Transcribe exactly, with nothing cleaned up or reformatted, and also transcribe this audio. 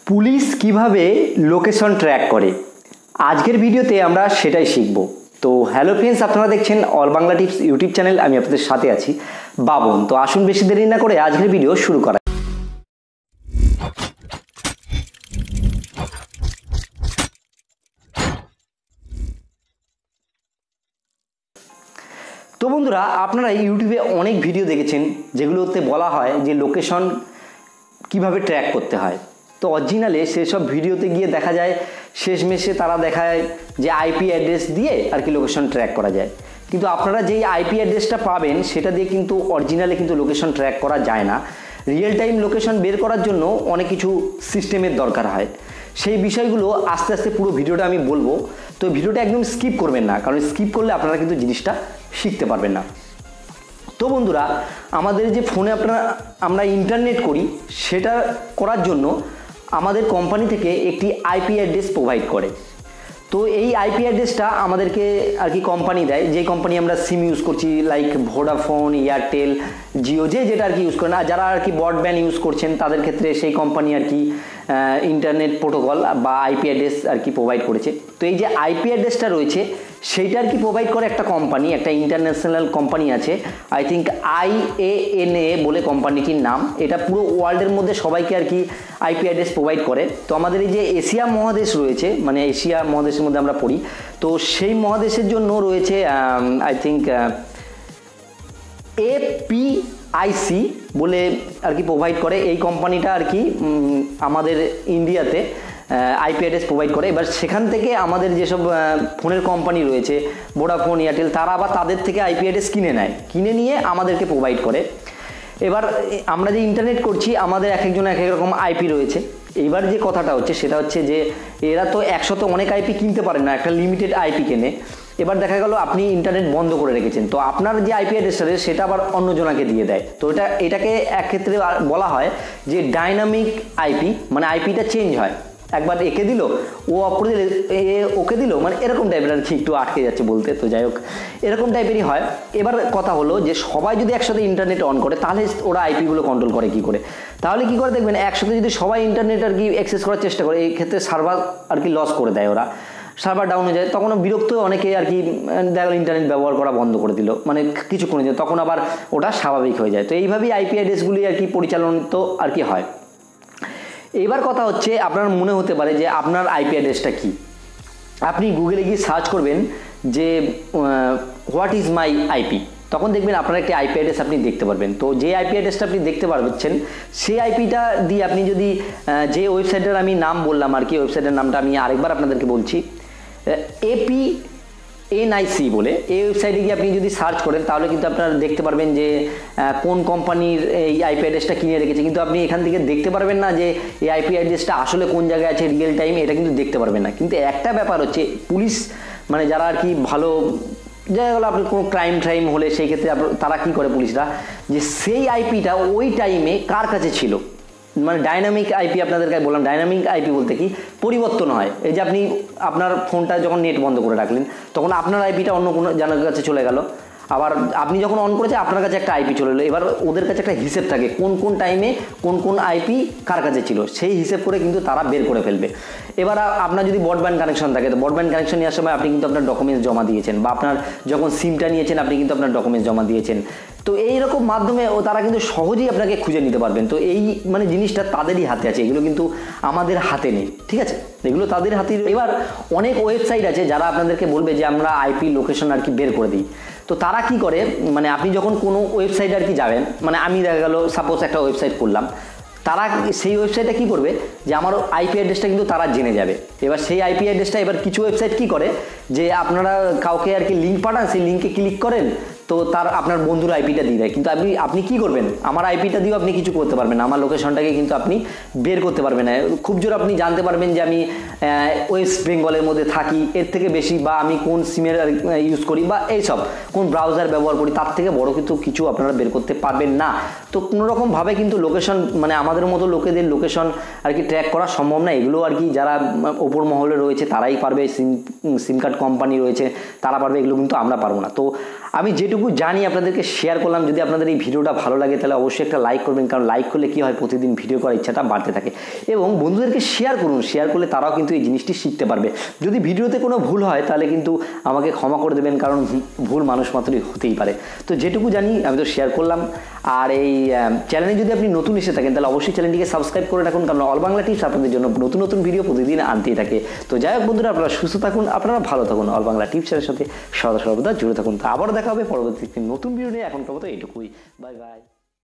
Police কিভাবে location track করে আজকের ভিডিওতে আমরা সেটাই শিখব। তো হ্যালো ফ্রেন্ডস, আপনারা দেখছেন all Bangla tips YouTube channel. আমি আপনাদের সাথে আছি বাবন। তো আসুন বেশি দেরি না করে আজকের ভিডিও শুরু করা। তো বন্ধুরা, আপনারা ইউটিউবে অনেক ভিডিও দেখেছেন যেগুলোতে বলা হয় যে লোকেশন কিভাবে ট্র্যাক করতে হয়। তো অরিজিনালে সেসব ভিডিওতে গিয়ে দেখা যায় শেষমেশে তারা দেখায় যে আইপি অ্যাড্রেস দিয়ে আর কি লোকেশন ট্র্যাক করা যায়, কিন্তু আপনারা যেই আইপি অ্যাড্রেসটা পাবেন সেটা দিয়ে কিন্তু অরিজিনালে কিন্তু লোকেশন ট্র্যাক করা যায় না। রিয়েল টাইম লোকেশন বের করার জন্য অনেক কিছু সিস্টেমের দরকার হয়। সেই বিষয়গুলো আস্তে আস্তে পুরো ভিডিওটা আমি বলবো। তো ভিডিওটা একদম স্কিপ করবেন না, কারণ স্কিপ করলে আপনারা কিন্তু জিনিসটা শিখতে পারবেন না। তো বন্ধুরা, আমাদের যে ফোনে আপনারা আমরা ইন্টারনেট করি, সেটা করার জন্য আমাদের কোম্পানি থেকে একটি আইপি অ্যাড্রেস প্রোভাইড করে। তো এই আইপি অ্যাড্রেসটা আমাদেরকে আর কি কোম্পানি দেয়, যে কোম্পানি আমরা সিম ইউজ করছি, লাইক ভোডাফোন, এয়ারটেল, জিও, যে যেটা আর কি ইউজ করেন। আর যারা আর কি ব্রডব্যান্ড ইউজ করছেন তাদের ক্ষেত্রে সেই কোম্পানি আর কি ইন্টারনেট প্রোটোকল বা আইপি অ্যাড্রেস আর কি প্রোভাইড করেছে। তো এই যে আইপি অ্যাড্রেসটা রয়েছে সেইটা আর কি প্রোভাইড করে একটা কোম্পানি, একটা ইন্টারন্যাশনাল কোম্পানি আছে, I think I A N A বলে কোম্পানিটির নাম। এটা পুরো ওয়ার্ল্ডের মধ্যে সবাইকে আর কি আইপি অ্যাড্রেস প্রোভাইড করে। তো আমাদের এই যে এশিয়া মহাদেশ রয়েছে, মানে এশিয়া মহাদেশের মধ্যে আমরা পড়ি, তো সেই মহাদেশের জন্য রয়েছে I think A P I C বলে আর কি প্রোভাইড করে। এই কোম্পানিটা আর কি আমাদের ইন্ডিয়াতে আইপি অ্যাড্রেস প্রোভাইড করে। এবার সেখান থেকে আমাদের যেসব ফোনের কোম্পানি রয়েছে, ভোডাফোন, এয়ারটেল, তারা আবার তাদের থেকে আইপি অ্যাড্রেস কিনে নেয়, কিনে নিয়ে আমাদেরকে প্রোভাইড করে। এবার আমরা যে ইন্টারনেট করছি, আমাদের এক একজন এক এক রকম আইপি রয়েছে। এবার যে কথাটা হচ্ছে সেটা হচ্ছে যে এরা তো একসাথে অনেক আইপি কিনতে পারেন না, একটা লিমিটেড আইপি কেনে। এবার দেখা গেল আপনি ইন্টারনেট বন্ধ করে রেখেছেন, তো আপনার যে আইপি অ্যাড্রেসটা রয়েছে সেটা আবার অন্যজনাকে দিয়ে দেয়। তো এটা এটাকে এক ক্ষেত্রে বলা হয় যে ডাইনামিক আইপি, মানে আইপিটা চেঞ্জ হয়। একবার একে দিল, ও অফ করে দিলে এ ওকে দিল, মানে এরকম টাইপের আর কি, একটু আটকে যাচ্ছে বলতে। তো যাই হোক, এরকম টাইপেরই হয়। এবার কথা হলো যে সবাই যদি একসাথে ইন্টারনেট অন করে তাহলে ওরা আইপিগুলো কন্ট্রোল করে কি করে? তাহলে কি করে দেখবেন, একসাথে যদি সবাই ইন্টারনেট আর কি অ্যাক্সেস করার চেষ্টা করে, এই ক্ষেত্রে সার্ভার আর কি লস করে দেয়, ওরা সার্ভার ডাউন হয়ে যায়। তখন বিরক্ত অনেকে আর কি দেখা গেল ইন্টারনেট ব্যবহার করা বন্ধ করে দিল, মানে কিছুক্ষণের জন্য, তখন আবার ওটা স্বাভাবিক হয়ে যায়। তো এইভাবেই আইপি অ্যাড্রেসগুলি আর কি পরিচালিত আর কি হয়। এবার কথা হচ্ছে, আপনার মনে হতে পারে যে আপনার আইপি অ্যাড্রেসটা কি। আপনি গুগলে গিয়ে সার্চ করবেন যে হোয়াট ইজ মাই আইপি, তখন দেখবেন আপনার একটি আইপি অ্যাড্রেস আপনি দেখতে পারবেন। তো যে আইপি অ্যাড্রেসটা আপনি দেখতে পারছেন, সেই আইপিটা দিয়ে আপনি যদি যে ওয়েবসাইটের আমি নাম বললাম আর কি, ওয়েবসাইটের নামটা আমি আরেকবার আপনাদেরকে বলছি, এপি এনআইসি বলে, এই ওয়েবসাইটে গিয়ে আপনি যদি সার্চ করেন তাহলে কিন্তু আপনারা দেখতে পারবেন যে কোন কোম্পানির এই আইপি অ্যাড্রেসটা কিনে রেখেছে। কিন্তু আপনি এখান থেকে দেখতে পারবেন না যে এই আইপি অ্যাড্রেসটা আসলে কোন জায়গায় আছে রিয়েল টাইমে, এটা কিন্তু দেখতে পারবেন না। কিন্তু একটা ব্যাপার হচ্ছে, পুলিশ মানে যারা আর কি ভালো, দেখা গেলো আপনি কোনো ক্রাইম ট্রাইম হলে সেই ক্ষেত্রে তারা কি করে পুলিশরা, যে সেই আইপিটা ওই টাইমে কার কাছে ছিল, মানে ডাইনামিক আইপি আপনাদেরকে বললাম। ডাইনামিক আইপি বলতে কি, পরিবর্তন হয়। এই যে আপনি আপনার ফোনটা যখন নেট বন্ধ করে রাখলেন, তখন আপনার আইপিটা অন্য কোনো জানার কাছে চলে গেল, আবার আপনি যখন অন করেছে আপনার কাছে একটা আইপি চলে এলো। এবার ওদের কাছে একটা হিসেব থাকে কোন কোন টাইমে কোন কোন আইপি কার কাছে ছিল, সেই হিসেব করে কিন্তু তারা বের করে ফেলবে। এবার আপনার যদি ব্রডব্যান্ড কানেকশন থাকে, তো ব্রডব্যান্ড কানেকশন নেওয়ার সময় আপনি কিন্তু আপনার ডকুমেন্টস জমা দিয়েছেন, বা আপনার যখন সিমটা নিয়েছেন আপনি কিন্তু আপনার ডকুমেন্টস জমা দিয়েছেন। তো এইরকম মাধ্যমে ও তারা কিন্তু সহজেই আপনাকে খুঁজে নিতে পারবেন। তো এই মানে জিনিসটা তাদেরই হাতে আছে, এগুলো কিন্তু আমাদের হাতে নেই, ঠিক আছে? এগুলো তাদের হাতে। এবার অনেক ওয়েবসাইট আছে যারা আপনাদেরকে বলবে যে আমরা আইপি লোকেশন আর কি বের করে দিই। তো তারা কি করে, মানে আপনি যখন কোনো ওয়েবসাইট আর কি যাবেন, মানে আমি দেখা গেল সাপোজ একটা ওয়েবসাইট করলাম, তারা সেই ওয়েবসাইটে কি করবে যে আমার আইপি অ্যাড্রেসটা কিন্তু তারা জেনে যাবে। এবার সেই আইপি অ্যাড্রেসটা, এবার কিছু ওয়েবসাইট কি করে যে আপনারা কাউকে আর কি লিঙ্ক পাঠান, সেই লিঙ্কে ক্লিক করেন, তো তার আপনার বন্ধুর আইপিটা দিয়ে দেয়। কিন্তু আপনি আপনি কি করবেন, আমার আইপিটা দিয়েও আপনি কিছু করতে পারবেন না, আমার লোকেশনটাকে কিন্তু আপনি বের করতে পারবেন না। খুব জোর আপনি জানতে পারবেন যে আমি ওয়েস্ট বেঙ্গলের মধ্যে থাকি, এর থেকে বেশি, বা আমি কোন সিমের ইউজ করি, বা এইসব কোন ব্রাউজার ব্যবহার করি, তার থেকে বড় কিন্তু কিছু আপনারা বের করতে পারবেন না। তো কোনোরকমভাবে কিন্তু লোকেশন, মানে আমাদের মতো লোকেদের লোকেশন আর কি ট্র্যাক করা সম্ভব না। এগুলো আর কি যারা ওপর মহলে রয়েছে তারাই পারবে, সিম সিম কার্ড কোম্পানি রয়েছে তারা পারবে, এগুলো কিন্তু আমরা পারবো না। তো আমি যেটুকু যেটুকু জানি আপনাদেরকে শেয়ার করলাম। যদি আপনাদের এই ভিডিওটা ভালো লাগে তাহলে অবশ্যই একটা লাইক করবেন, কারণ লাইক করলে কি হয়, প্রতিদিন ভিডিও করার ইচ্ছাটা বাড়তে থাকে। এবং বন্ধুদেরকে শেয়ার করুন, শেয়ার করলে তারাও কিন্তু এই জিনিসটি শিখতে পারবে। যদি ভিডিওতে কোনো ভুল হয় তাহলে কিন্তু আমাকে ক্ষমা করে দেবেন, কারণ ভুল মানুষ মাত্রই হতেই পারে। তো যেটুকু জানি আমি তো শেয়ার করলাম। আর এই চ্যানেলে যদি আপনি নতুন এসে থাকেন তাহলে অবশ্যই চ্যানেলটিকে সাবস্ক্রাইব করে রাখুন, কারণ অল বাংলা টিপস আপনাদের জন্য নতুন নতুন ভিডিও প্রতিদিন আনতেই থাকে। তো যাই হোক বন্ধুরা, আপনারা সুস্থ থাকুন, আপনারা ভালো থাকুন, অল বাংলা টিপসের সাথে সদা সর্বদা জুড়ে থাকুন। তো আবারও দেখা হবে পরবর্তী নতুন ভিডিও নিয়ে। এখন পর্যন্ত এইটুকুই, বাই বাই।